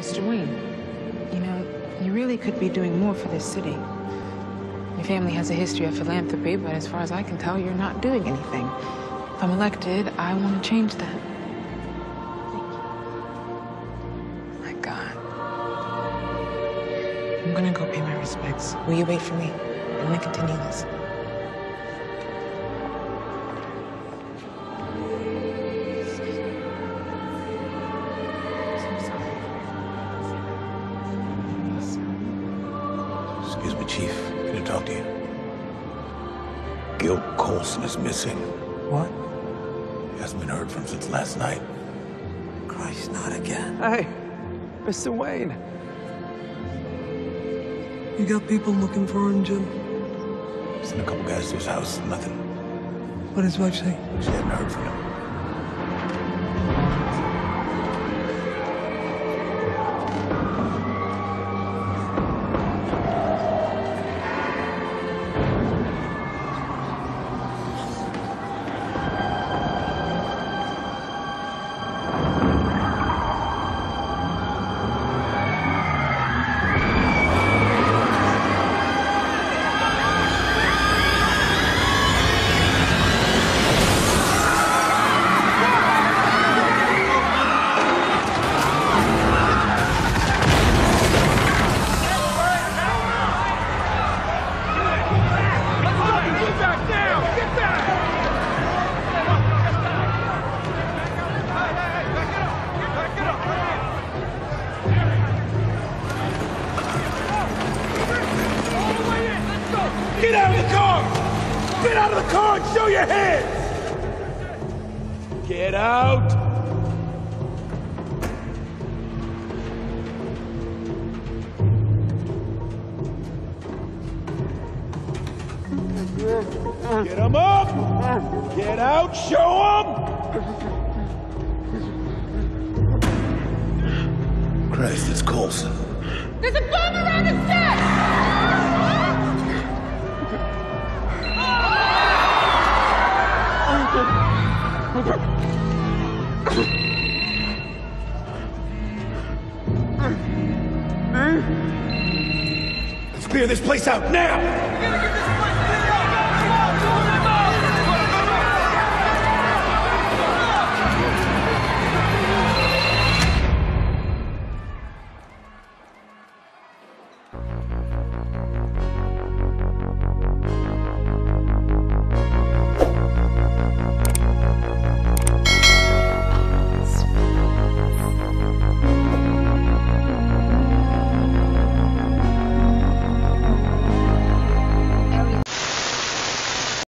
Mr. Wayne, you know, you really could be doing more for this city. Your family has a history of philanthropy, but as far as I can tell, you're not doing anything. If I'm elected, I want to change that. Thank you. My God. I'm gonna go pay my respects. Will you wait for me? I'm gonna continue this. Excuse me, Chief. Can I talk to you? Gil Colson is missing. What? He hasn't been heard from since last night. Christ, not again. Hey, Mr. Wayne. You got people looking for him, Jim? Sent a couple guys to his house. Nothing. What does his wife say? She hadn't heard from him. Get out of the car! Get out of the car and show your hands! Get out! Get them up! Get out! Show them! Christ, it's Colson. There's a bomb around the set! Let's clear this place out now!